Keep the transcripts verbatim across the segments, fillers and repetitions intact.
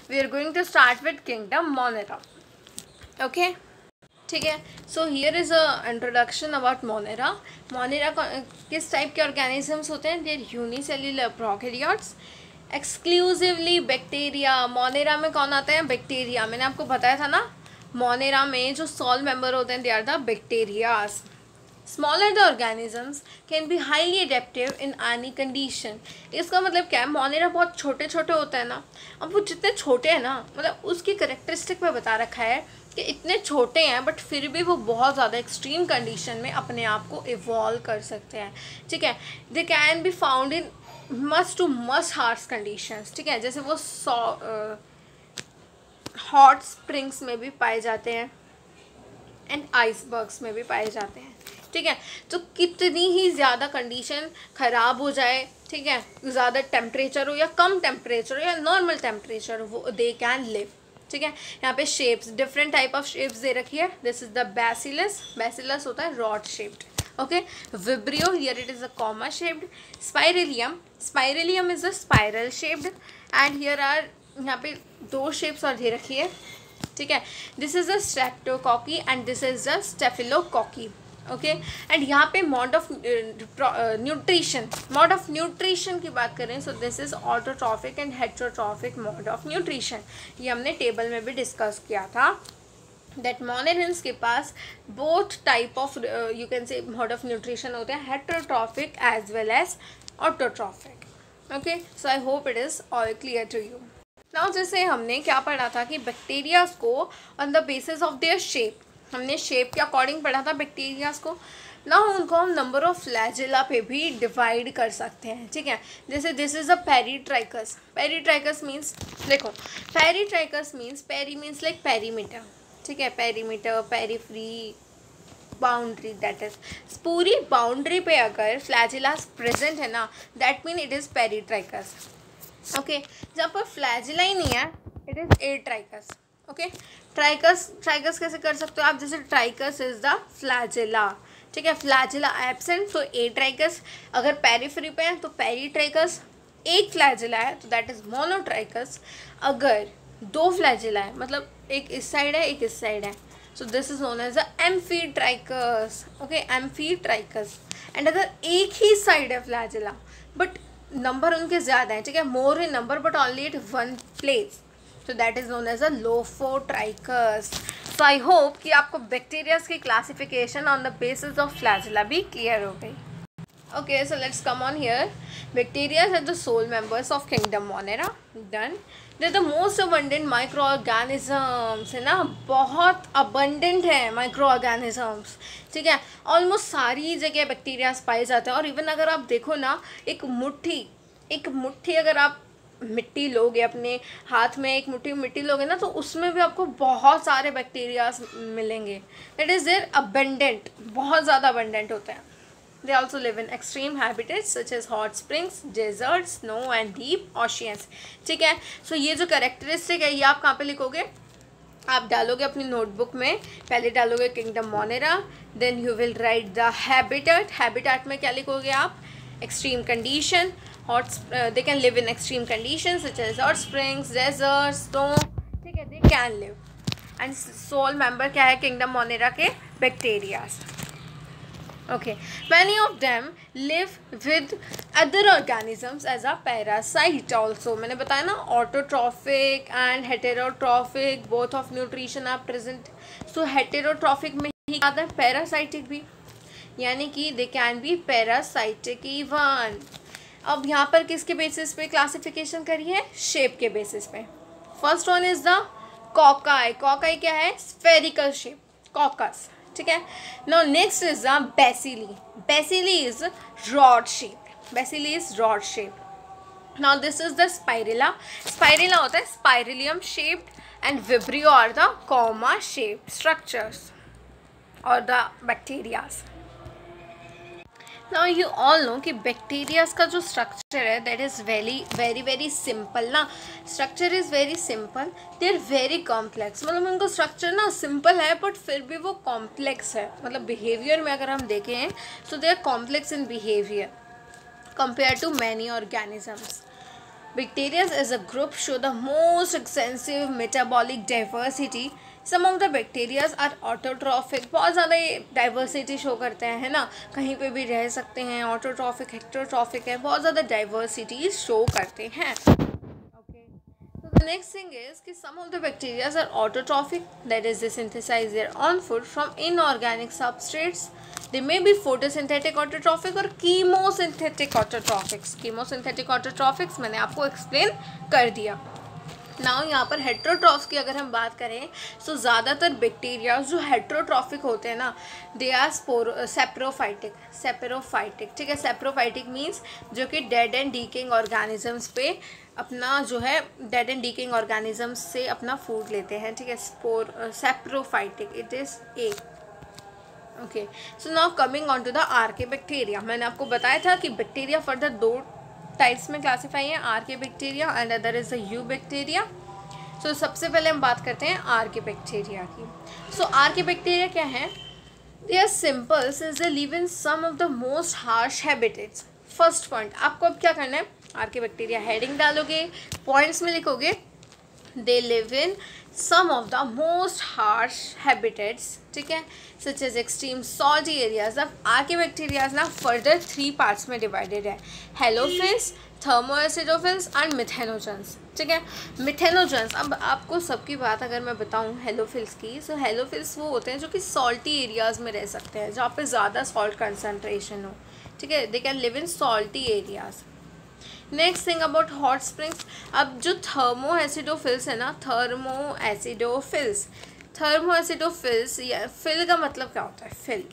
We are going to start with kingdom Monera. Okay, ठीक है. So here is a introduction about Monera. Monera किस type के organisms होते हैं? They're unicellular prokaryotes, exclusively bacteria. Monera में कौन आता है? बैक्टीरिया. मैंने आपको बताया था ना, मोनेरा में जो सॉल मेंबर होते हैं they are the bacterias. Smaller the organisms can be highly adaptive in any condition. इसका मतलब क्या है? मोनेरा बहुत छोटे छोटे होते हैं ना. अब वो जितने छोटे हैं ना, मतलब उसकी करेक्टरिस्टिक पे बता रखा है कि इतने छोटे हैं बट फिर भी वो बहुत ज़्यादा एक्सट्रीम कंडीशन में अपने आप को इवॉल्व कर सकते हैं. ठीक है. They can be found in must to must harsh conditions. ठीक है. जैसे वो सौ हॉट स्प्रिंग्स में भी पाए जाते हैं एंड आइसबर्ग्स में भी पाए जाते हैं. ठीक है. तो कितनी ही ज़्यादा कंडीशन ख़राब हो जाए, ठीक है, ज़्यादा टेम्परेचर हो या कम टेम्परेचर हो या नॉर्मल टेम्परेचर हो, वो दे कैन लिव. ठीक है. यहाँ पे shapes, different type of shapes दे रखी है. This is the bacillus. Bacillus होता है rod shaped. Okay. Vibrio, here it is a comma shaped. Spirillum, spirillum is a spiral shaped. And here are, यहाँ पे दो शेप्स और दे रखी है. ठीक है. This is a streptococci and this is the staphylococci. Okay. And यहाँ पे mode of nutrition, mode of nutrition की बात करें, so this is autotrophic and heterotrophic mode of nutrition. ये हमने टेबल में भी डिस्कस किया था दैट मोनेरेंस के पास both type of you can say mode of nutrition होते हैं, heterotrophic as well as autotrophic. Okay. So I hope it is all clear to you. Now जैसे हमने क्या पढ़ा था कि बैक्टीरियाज को on the basis of their shape, हमने शेप के अकॉर्डिंग पढ़ा था बैक्टीरियाज को. ना उनको हम नंबर ऑफ फ्लैजेला पे भी डिवाइड कर सकते हैं. ठीक है. जैसे this is a peritrichous. Peritrichous means, देखो, peritrichous means, peri means like perimeter. ठीक है. Perimeter, periphery, boundary, that is पूरी बाउंड्री पे अगर फ्लैजेलास प्रेजेंट है ना, that mean it is peritrichous. Okay. जहाँ पर फ्लैजेला ही नहीं है, it is atrichous. Okay. Trichous, trichous कैसे कर सकते हो आप? जैसे ट्राइकस इज द फ्लैजेला. ठीक है. फ्लैजेला एब्सेंट, तो एट्राइकस. अगर पेरीफ्री पे है तो पेरीट्राइकस. एक फ्लैजेला है तो दैट इज मोनोट्राइकस. अगर दो फ्लैजेला है, मतलब एक इस साइड है एक इस साइड है, so this is known as the amphitrichous. Okay. Amphitrichous. And अगर एक ही साइड है फ्लैजेला बट नंबर उनके ज़्यादा हैं, ठीक है, more in number but only at one place, so that is known as a Lophotrichus. So I hope कि आपको बैक्टीरियाज की classification on the basis of flagella भी क्लियर हो गई. Okay, so let's come on here. Bacteria are the sole members of kingdom Monera. Done. They're the most abundant microorganisms, है ना, बहुत abundant है microorganisms. ठीक है. ऑलमोस्ट सारी जगह बैक्टीरियाज पाए जाते हैं. और इवन अगर आप देखो ना, एक मुट्ठी एक मुट्ठी अगर आप मिट्टी लोगे, अपने हाथ में एक मुट्ठी मिट्टी लोगे ना, तो उसमें भी आपको बहुत सारे बैक्टीरियाज मिलेंगे. दैट इज़ देयर अबंडेंट, बहुत ज़्यादा अबंडेंट होते हैं. They also live in extreme habitats such as hot springs, desert, snow and deep oceans. ठीक है. सो ये जो कैरेक्टरिस्टिक है ये आप कहाँ पे लिखोगे? आप डालोगे अपनी नोटबुक में. पहले डालोगे kingdom Monera, then you will write the habitat. Habitat में क्या लिखोगे आप? Extreme condition. Hot, they can live in extreme condition such as hot springs, desert, snow. ठीक है. They can live. And sole member क्या है किंगडम मोनेरा के? Bacterias. Okay, many of them live with other organisms as a parasite also. मैंने बताया ना, autotrophic and heterotrophic both of nutrition are present. So heterotrophic में ही आता है parasitic भी, यानी कि they can be parasitic even. अब यहाँ पर किसके बेसिस पे क्लासिफिकेशन करी है? शेप के बेसिस पे. First one is the cocci. Cocci क्या है? Spherical shape, coccus. ठीक है. Now next is the bacilli. Bacilli is rod shape. Bacilli is rod shape. Now this is the spirilla. Spirilla होता है spirillum shaped and vibrio are the comma shape structures और the bacterias. Now you all know कि bacterias का जो structure है that is very very very simple ना. Structure is very simple, they are very complex. मतलब उनका structure ना simple है बट फिर भी वो कॉम्प्लेक्स है. मतलब बिहेवियर में अगर हम देखें तो they are complex in behaviour compare to many organisms. Bacteria as a group show the most extensive metabolic diversity. Some of the bacteria are autotrophic. बहुत ज़्यादा ये diversity show करते हैं, है ना, कहीं पे भी रह सकते हैं. autotrophic, heterotrophic है, बहुत ज़्यादा diversity show करते हैं. Okay. So the next thing is कि some of the bacteria are autotrophic, that is they synthesize their own food from inorganic substrates. They may be photosynthetic autotrophic और chemosynthetic autotrophics. chemosynthetic autotrophics मैंने आपको explain कर दिया. Now यहाँ पर heterotrophs की अगर हम बात करें तो ज़्यादातर बैक्टीरिया जो हेट्रोट्रॉफिक होते हैं ना, they are spore saprophytic. Saprophytic, ठीक है. सेप्रोफाइटिक मीन्स जो कि डेड एंड डीकिंग ऑर्गेनिजम्स पे अपना जो है डेड एंड डीकिंग ऑर्गेनिजम्स से अपना फूड लेते हैं, ठीक है. Spore saprophytic, it is a. Okay, so now coming on to the archaebacteria. मैंने आपको बताया था कि बैक्टीरिया फर्दर दो टाइप्स में क्लासीफाई है, archaebacteria and other is the eubacteria. So सबसे पहले हम बात करते हैं आर्के बैक्टीरिया की. सो आर्के बैक्टीरिया क्या है? They are simple since they live in some of the most harsh habitats. First point आपको अब क्या करना है, आर्के बैक्टीरिया हेडिंग डालोगे, पॉइंट्स में लिखोगे they live in some of the most harsh habitats, ठीक है, such as extreme salty areas. अब आर्के बैक्टीरिया ना फर्दर थ्री पार्ट्स में डिवाइडेड है, हेलोफिल्स, थर्मोएसिडोफिल्स एंड मिथेनोजेंस, ठीक है. मिथेनोजेंस, अब आपको सबकी बात अगर मैं बताऊं हेलोफिल्स की, सो हेलोफिल्स वो होते हैं जो कि सॉल्टी एरियाज़ में रह सकते हैं, जहाँ पे ज़्यादा सॉल्ट कंसनट्रेशन हो, ठीक है. They can live in salty areas. Next thing about hot springs. अब जो थर्मो एसिडोफिल्स है ना, थर्मो एसिडोफिल्स थर्मो एसिडोफिल्स या फिल का मतलब क्या होता है? Phil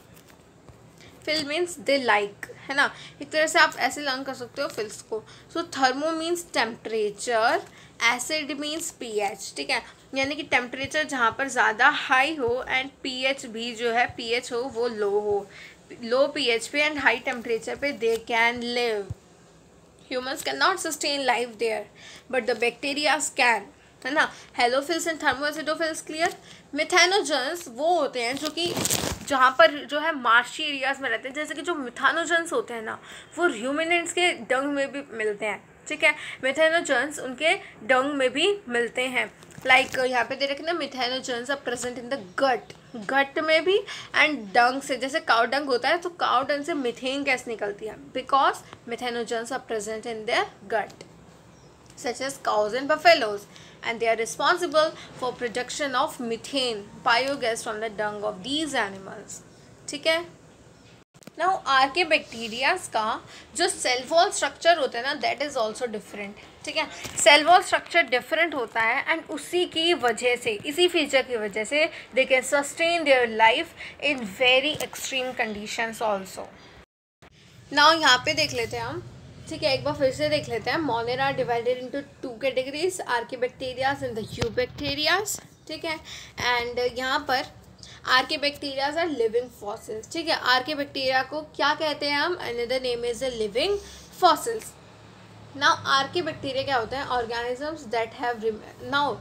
phil means they like, है ना. एक तरह से आप ऐसे लर्न कर सकते हो फिल्स को. So thermo means temperature, acid means pH, ठीक है. यानी कि टेम्परेचर जहाँ पर ज़्यादा हाई हो एंड पीएच भी जो है पीएच हो वो लो हो. लो पीएच पे एंड हाई टेम्परेचर पे they can live. Humans cannot sustain life there, but the bacteria can, है ना. Halophiles and thermoacidophiles clear. Methanogens वो होते हैं जो कि जहाँ पर जो है मार्शी एरियाज़ में रहते हैं, जैसे कि जो मिथेनोजेंस होते हैं ना वो र्यूमिनेंट्स के डंग में भी मिलते हैं, ठीक है. मिथेनोजेंस उनके डंग में भी मिलते हैं. लाइक like, यहाँ पे दे रखे ना, methanogens are present in the gut, gut में भी एंड डंग से, जैसे काउ डंग होता है तो काउ डंग से मिथेन गैस निकलती है, because methanogens are present in their gut, such as cows and buffaloes, and they are responsible for production of methane biogas from the dung of these animals, ठीक है. Now आर्के bacterias का जो cell wall structure होता है ना, that is also different, ठीक है. Cell wall structure different होता है एंड उसी की वजह से, इसी फीचर की वजह से they can sustain their life in very extreme conditions also. Now यहाँ पे देख लेते हैं हम, ठीक है, एक बार फिर से देख लेते हैं. Monera are divided into two categories, archaebacterias and the eubacterias, ठीक है. एंड यहाँ पर archaebacterias are living fossils, ठीक है. आर्के बैक्टीरिया को क्या कहते हैं हम? Another name is the living fossils. Now archaebacteria क्या होता है? Organisms that have, now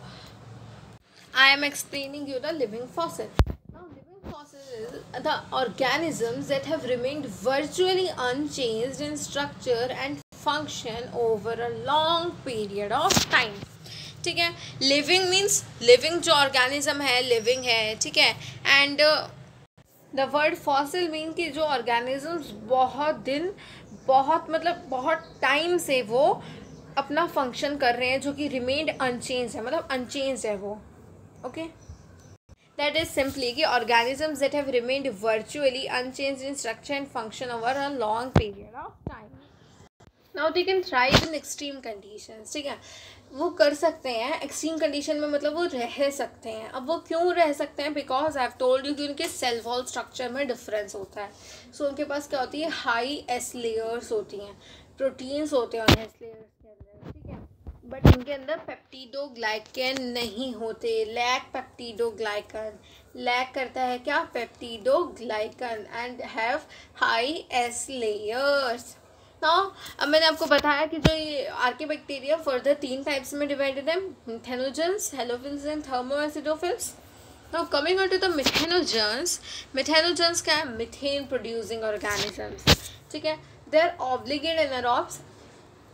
I am explaining you the living fossil. Now living fossil is the organisms that have remained virtually unchanged in structure and function over a long period of time, ठीक है. Living means living जो organism है living है, ठीक है. And the word fossil mean कि जो organisms बहुत दिन, बहुत मतलब बहुत टाइम से वो अपना फंक्शन कर रहे हैं, जो कि रिमेन्ड अनचेंज है, मतलब अनचेंज है वो, ओके. दैट इज सिंपली कि organisms that have remained virtually unchange in structure and function over a long period of time. Now they can thrive in extreme conditions, ठीक है. वो कर सकते हैं एक्सट्रीम कंडीशन में, मतलब वो रह सकते हैं. अब वो क्यों रह सकते हैं? Because I have told you कि उनके सेल वॉल स्ट्रक्चर में डिफरेंस होता है. सो so, उनके पास क्या होती है? हाई एस लेयर्स होती हैं, प्रोटीन्स होते हैं उन एस लेयर्स के अंदर, ठीक है. बट इनके अंदर पेप्टिडोग्लाइकन नहीं होते. लैक पेप्टिडोग्लाइकन, लैक करता है क्या? Peptidoglycan and have high S layers. Now अब मैंने आपको बताया कि जो ये आर्के बैक्टीरिया फर्दर तीन टाइप्स में डिवाइडेड है, methanogens, halophiles and thermoacidophiles. Now coming on to the methanogens. Methanogens क्या है? मिथेन प्रोड्यूसिंग ऑर्गेनिजम्स, ठीक है. They are obligate anaerobes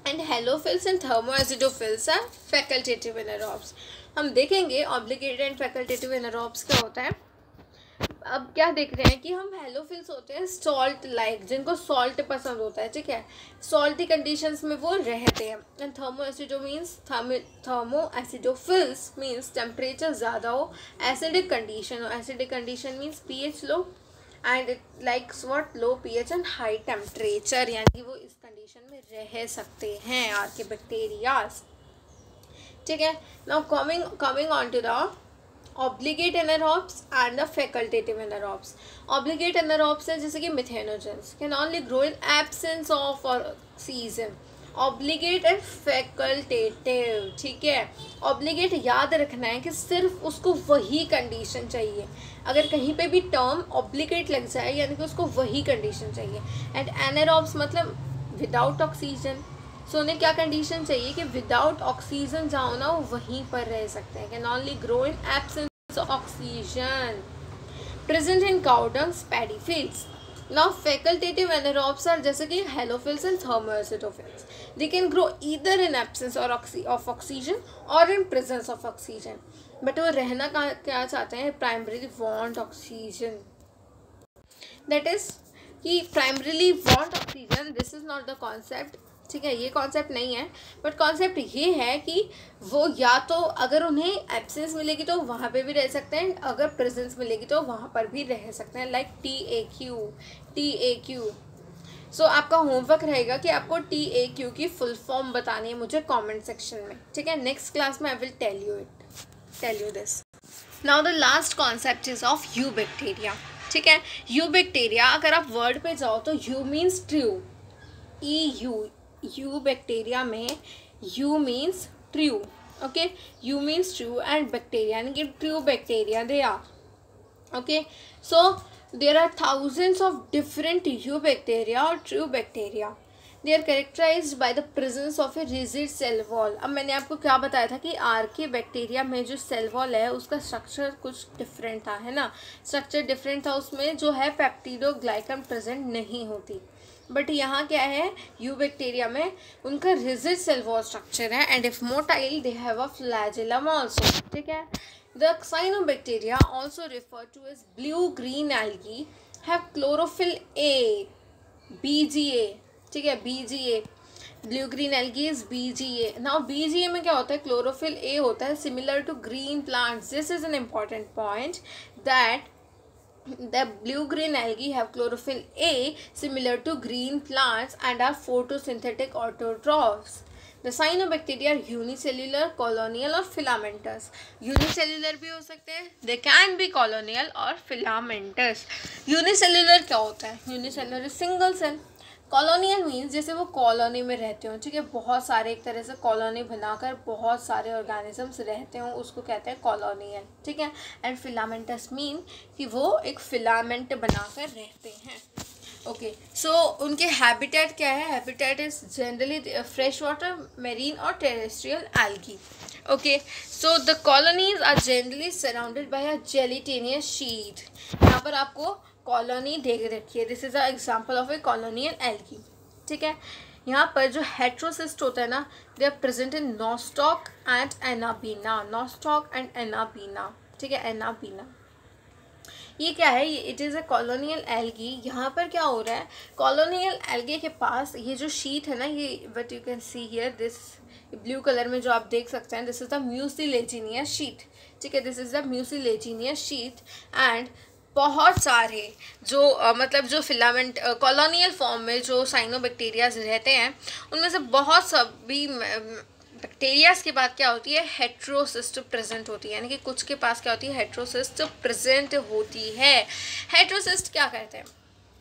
and halophiles and thermoacidophiles are facultative anaerobes. हम देखेंगे ऑब्लिगेट एंड फैकल्टेटिव एनारोब्स क्या होता है। अब क्या देख रहे हैं कि हम हेलोफिल्स होते हैं सॉल्ट लाइक, जिनको सॉल्ट पसंद होता है, ठीक है, सॉल्टी कंडीशंस में वो रहते हैं। And thermoacido means thermoacidophiles means temperature ज़्यादा हो, एसिडिक कंडीशन हो। Acidic condition means pH low and it likes what, low pH and high temperature, यानी कि वो इस कंडीशन में रह सकते हैं आर्के बैक्टीरियाज, ठीक है। Now coming coming on to the obligate anaerobes and the facultative anaerobes. Obligate anaerobes है जैसे कि methanogens, can only grow in absence of oxygen. Obligate and facultative, ठीक है। Obligate याद रखना है कि सिर्फ उसको वही कंडीशन चाहिए, अगर कहीं पे भी टर्म obligate लग जाए यानी कि उसको वही कंडीशन चाहिए। एंड anaerobes मतलब विदाउट ऑक्सीजन। सो उन्हें क्या कंडीशन चाहिए कि विदाउट ऑक्सीजन जहाँ ना वो वहीं पर रह सकते हैं। Can only grow in absence of oxygen, present in cow dungs, paddy fields. Now facultative anaerobes are जैसे कि halophiles and thermoacidophiles, they can grow either in absence और ऑफ ऑक्सीजन और in presence of oxygen, but वो रहना क्या चाहते हैं, primarily want oxygen, that is कि primarily want oxygen. This is not the concept, ठीक है, ये कॉन्सेप्ट नहीं है, बट कॉन्सेप्ट ये है कि वो या तो अगर उन्हें एब्सेंस मिलेगी तो वहाँ पे भी रह सकते हैं, अगर प्रेजेंस मिलेगी तो वहाँ पर भी रह सकते हैं, like T A Q, T A Q. So आपका होमवर्क रहेगा कि आपको टी ए क्यू की फुल फॉर्म बतानी है मुझे कमेंट सेक्शन में, ठीक है। नेक्स्ट क्लास में I will tell you it tell you this. Now the last concept is of eubacteria, ठीक है। यू बैक्टीरिया, अगर आप वर्ड पे जाओ तो eu means true, E U, eubacteria में eu means true, okay, eu means true and bacteria यानी कि true bacteria they are, okay. So there are thousands of different eubacteria और true bacteria. They are characterised by the presence of a rigid cell wall. अब मैंने आपको क्या बताया था कि आर्के बैक्टीरिया में जो सेल वॉल है उसका स्ट्रक्चर कुछ डिफरेंट था, है ना, स्ट्रक्चर डिफरेंट था, उसमें जो है पेप्टिडोग्लाइकन प्रेजेंट नहीं होती। बट यहाँ क्या है, यू बैक्टीरिया में उनका रिजिड सेल वॉल स्ट्रक्चर है and if motile they have a flagellum also, ठीक है। The cyanobacteria also refer to as blue green algae have chlorophyll A, BGA, ठीक है, BGA, blue green algae is BGA. Now BGA में क्या होता है, chlorophyll A होता है, similar to green plants. This is an important point that the blue green algae have chlorophyll A similar to green plants and are photosynthetic autotrophs. The cyanobacteria are unicellular, colonial और filamentous. Unicellular भी हो सकते हैं, they can be colonial और filamentous. Unicellular क्या होता है, unicellular is single cell. Colonial means जैसे वो कॉलोनी में रहते हो, ठीक है, बहुत सारे एक तरह से कॉलोनी बनाकर बहुत सारे ऑर्गेनिजम्स रहते हो, उसको कहते हैं कॉलोनियल, ठीक है। एंड फिलामेंटस मीन कि वो एक फिलामेंट बनाकर रहते हैं, ओके। सो उनके हैबिटेट क्या है, habitat is generally fresh water, marine और terrestrial algae, okay. So the colonies are generally surrounded by a gelatinous sheet. यहाँ पर आपको कॉलोनी देख रखी है, this is a example of a colonial algae, ठीक है। यहाँ पर जो हेट्रोसिस्ट होता है ना, they are present in Nostoc and Anabaena, Nostoc and Anabaena, ठीक है, एनाबीना। ये क्या है, ये it is a colonial algae. यहाँ पर क्या हो रहा है, कॉलोनियल एल्गी के पास ये जो शीट है ना, ये but you can see here this blue colour में जो आप देख सकते हैं, this is the mucilaginous sheet, ठीक है, this is the mucilaginous sheet. And बहुत सारे जो uh, मतलब जो फिलामेंट कॉलोनियल फॉर्म में जो साइनोबैक्टीरियाज रहते हैं उनमें से बहुत सभी बैक्टीरियाज के बाद क्या होती है, हेट्रोसिस्ट प्रेजेंट होती है, यानी कि कुछ के पास क्या होती है, हेट्रोसिस्ट प्रेजेंट होती है। हेट्रोसिस्ट क्या कहते हैं,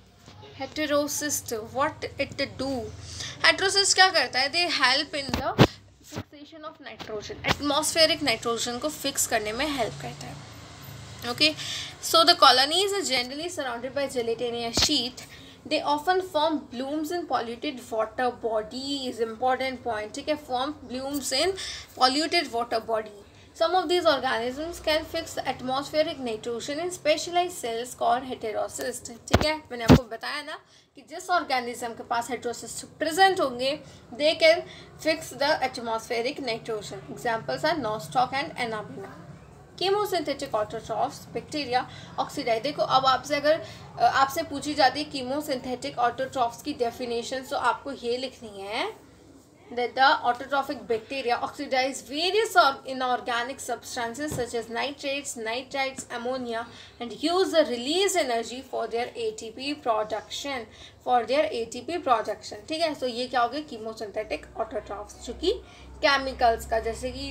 heterocyst what it do, heterocyst क्या करता है, they help in the fixation of nitrogen, atmospheric nitrogen को फिक्स करने में हेल्प करता है, okay. So the colonies are generally surrounded by gelatinous sheath. They often form blooms in polluted water bodies, important point, ठीक है, form blooms in polluted water body. Some of these organisms can fix atmospheric nitrogen in specialized cells called heterocysts. ठीक है, मैंने आपको बताया ना कि जिस ऑर्गेनिज्म के पास हेटेरोसिस्ट प्रेजेंट होंगे they can fix the atmospheric nitrogen. Examples are Nostoc and Anabaena. Chemosynthetic autotrophs bacteria oxidise. देखो अब आपसे अगर आपसे पूछी जाती है कीमोसिंथेटिक ऑटोट्रॉफ्स की डेफिनेशन, तो आपको ये लिखनी है that the autotrophic bacteria oxidize various inorganic substances such as nitrates, nitrites, ammonia and use the released energy for their A T P production. For their A T P production. ठीक है, so ये क्या हो गया chemosynthetic autotrophs, जो कि chemicals का जैसे कि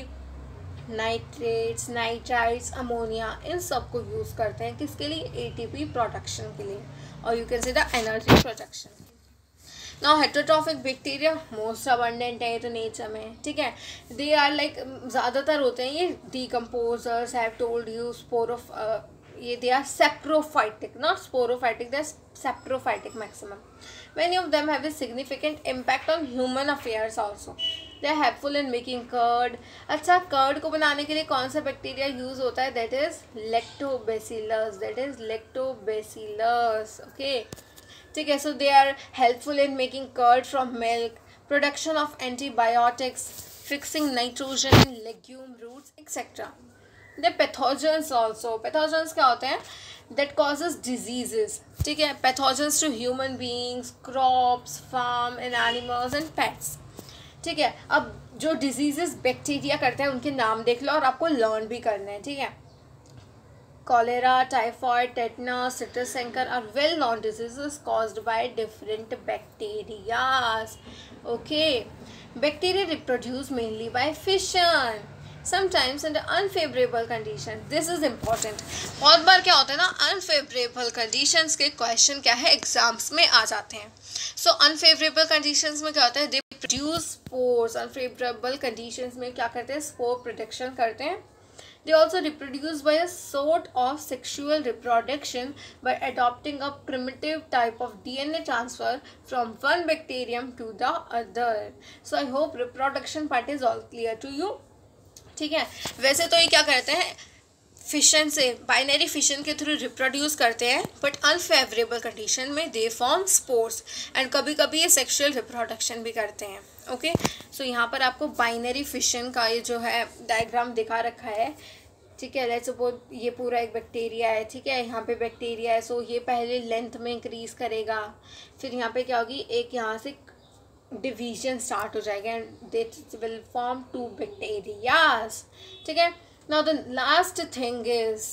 नाइट्रेट्स, नाइट्राइट्स, अमोनिया, इन सब को यूज़ करते हैं किसके लिए? A T P प्रोडक्शन के लिए, और you can say the energy production. Now heterotrophic bacteria most abundant है तो नेचर में. ठीक है, दे आर लाइक ज़्यादातर होते हैं ये डीकम्पोजर्स. हैव टोल्ड यू स्पोरोफ ये they are saprophytic, not sporophytic, they are saprophytic maximum. Many of them have a significant impact on human affairs also. They are helpful in making curd. अच्छा, curd को बनाने के लिए कौन सा bacteria use होता है? That is lactobacillus. That is lactobacillus. Okay. ठीक है, so they are helpful in making curd from milk, production of antibiotics, fixing nitrogen in legume roots, et cetera. The pathogens also. Pathogens क्या होते हैं? That causes diseases. ठीक है, pathogens to human beings, crops, farm and animals and pets. ठीक है, अब जो diseases bacteria करते हैं उनके नाम देख लो और आपको लर्न भी करना है. ठीक है, cholera, typhoid, tetanus, citrus-canker are well-known diseases caused by different bacteria. Okay, bacteria reproduce mainly by fission, sometimes under unfavorable conditions. This is important. बहुत बार क्या होता है ना, unfavorable conditions के question क्या है एग्जाम्स में आ जाते हैं. So unfavorable conditions में क्या होता है? They produce spores. Unfavorable conditions में क्या करते हैं? Spore production करते हैं. They also reproduce by a sort of sexual reproduction by adopting a primitive type of D N A transfer from one bacterium to the other. So I hope reproduction part is all clear to you. ठीक है, वैसे तो ये क्या करते हैं? Fission से, binary fission के थ्रू रिप्रोड्यूस करते हैं, बट अनफेवरेबल कंडीशन में दे फॉर्म स्पोर्स एंड कभी कभी ये सेक्सुअल रिप्रोडक्शन भी करते हैं. ओके, सो यहाँ पर आपको बाइनरी फिशन का ये जो है डायग्राम दिखा रखा है. ठीक है, लेट्स सपोज ये पूरा एक बैक्टीरिया है. ठीक है, यहाँ पे बैक्टीरिया है, सो ये पहले लेंथ में इंक्रीज करेगा, फिर यहाँ पे क्या होगी, एक यहाँ से डिवीजन स्टार्ट हो जाएगा and this will form two bacterias. ठीक है, now the last thing is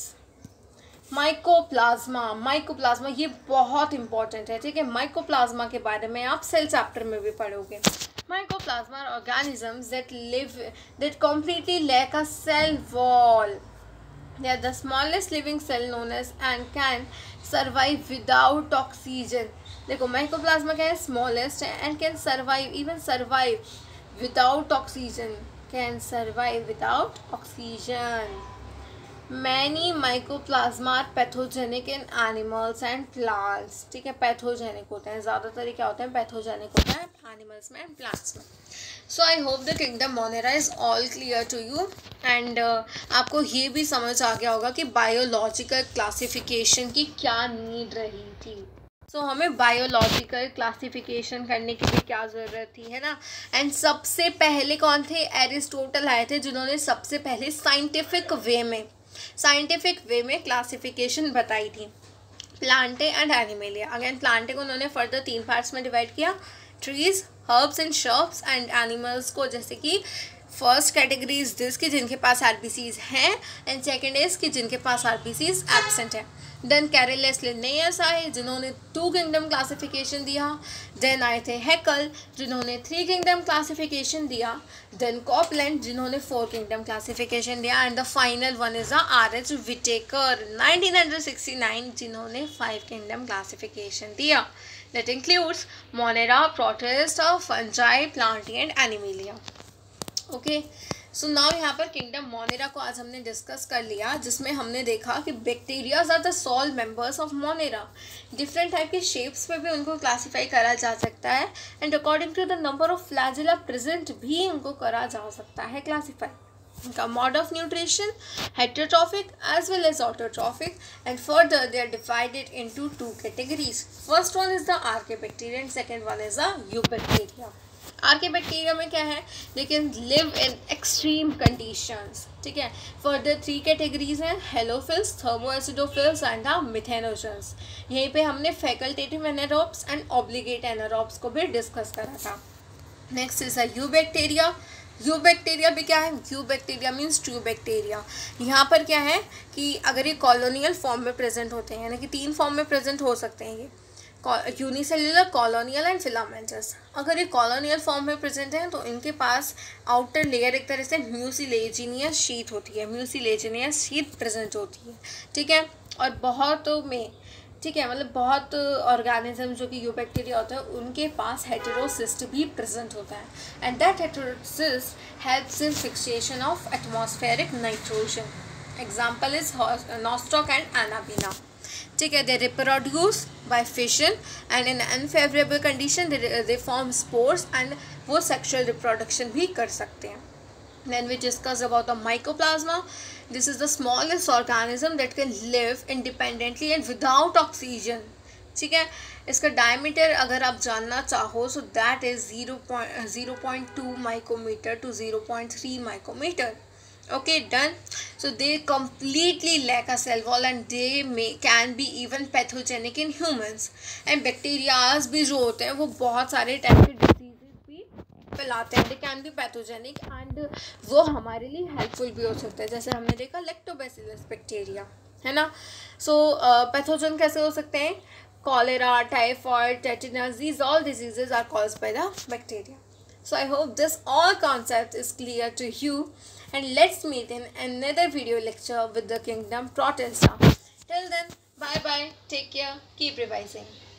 mycoplasma. Mycoplasma ये बहुत इंपॉर्टेंट है. ठीक है, माइकोप्लाज्मा के बारे में आप सेल चैप्टर में भी पढ़ोगे. Mycoplasma are organisms that live that completely lack a cell wall. They are the smallest living cell known as and can survive without oxygen. देखो mycoplasma क्या है? Smallest है and can survive, even survive without oxygen. Can survive without oxygen. Many mycoplasma are pathogenic in animals and plants. ठीक है, pathogenic होते हैं ज़्यादातर. क्या होते हैं? पैथोजेनिक होते हैं एनिमल्स में एंड प्लांट्स में. So I hope the kingdom Monera is all clear to you and आपको ये भी समझ आ गया होगा कि बायोलॉजिकल क्लासिफिकेशन की क्या नीड रही थी. सो so, हमें बायोलॉजिकल क्लासिफिकेशन करने की भी क्या ज़रूरत थी, है ना. एंड सबसे पहले कौन थे? एरिस्टोटल आए थे, जिन्होंने सबसे पहले साइंटिफिक वे में साइंटिफिक वे में क्लासिफिकेशन बताई थी. Plantae and Animalia. Again Plantae को उन्होंने फर्दर तीन पार्ट्स में डिवाइड किया, trees, herbs and shrubs, and animals को जैसे कि फर्स्ट कैटेगरी इज दिस कि जिनके पास आरबीसीज हैं एंड सेकंड इज कि जिनके पास आरबीसीज एब्सेंट है. देन कैरेलस लिन्नेयस आए जिन्होंने टू किंगडम क्लासिफिकेशन दिया. देन आए थे हैकल जिन्होंने थ्री किंगडम क्लासिफिकेशन दिया. देन कॉपलैंड जिन्होंने फोर किंगडम क्लासिफिकेशन दिया. And the final one is the R H Whittaker nineteen sixty nine जिन्होंने फाइव किंगडम क्लासिफिकेशन दिया. That includes Monera, Protista, Fungi, Plantae and Animalia. Okay, so now यहाँ पर kingdom Monera को आज हमने discuss कर लिया, जिसमें हमने देखा कि bacterias are the sole members of Monera. Different type के शेप्स पे भी उनको क्लासीफाई करा जा सकता है and according to the number of flagella present भी उनको करा जा सकता है क्लासीफाई. इनका mode of nutrition heterotrophic as well as autotrophic, and further they are divided into two categories. First one is the archaebacteria and second one is the eubacteria. आर्केबैक्टीरिया में क्या है, they can live in extreme conditions, ठीक है. Further three categories हैं, halophiles, thermoacidophiles and the methanogens. यहीं पे हमने facultative anaerobes and obligate anaerobes को भी डिस्कस करा था. Next is a eubacteria. Eubacteria भी क्या है, यूबैक्टीरिया मीन्स ट्रू बैक्टीरिया. यहाँ पर क्या है कि अगर ये कॉलोनियल फॉर्म में प्रेजेंट होते हैं, यानी कि तीन फॉर्म में प्रेजेंट हो सकते हैं, ये यूनिसेल्युलर, कॉलोनियल एंड फिलामेंटस. अगर ये कॉलोनियल फॉर्म में प्रेजेंट हैं तो इनके पास आउटर लेयर एक तरह से म्यूसिलेजिनियस शीट होती है, म्यूसिलेजिनियस शीट प्रेजेंट होती है, ठीक है. और बहुतों में, ठीक है, मतलब बहुत ऑर्गेनिज्म जो कि यूबैक्टीरिया होता है उनके पास हेटेरोसिस्ट भी प्रेजेंट होता है, and that heterocyst helps in fixation of atmospheric nitrogen. Example is Nostoc and Anabaena, ठीक है. They reproduce by fission and in unfavourable condition they form spores and वो सेक्सुअल रिप्रोडक्शन भी कर सकते हैं. Then we discuss about the mycoplasma. This is the smallest organism that can live independently and without oxygen. ठीक है. इसका diameter अगर आप जानना चाहो so that is zero point two micrometer to zero point three micrometer. Okay, done. So they completely lack a cell wall and they may can be even pathogenic in humans. And bacteria भी जो होते हैं वो बहुत सारे type के फैलाते हैं. They can be pathogenic and वो हमारे लिए हेल्पफुल भी हो सकता है. जैसे हमने देखा लैक्टोबैसिलस बैक्टीरिया, है ना. सो पैथोजन कैसे हो सकते हैं, cholera, typhoid, tetanus, these all diseases are caused by the bacteria. So I hope this all concept is clear to you, and let's meet in another video lecture with the kingdom Protista. Till then, bye bye, take care, keep revising.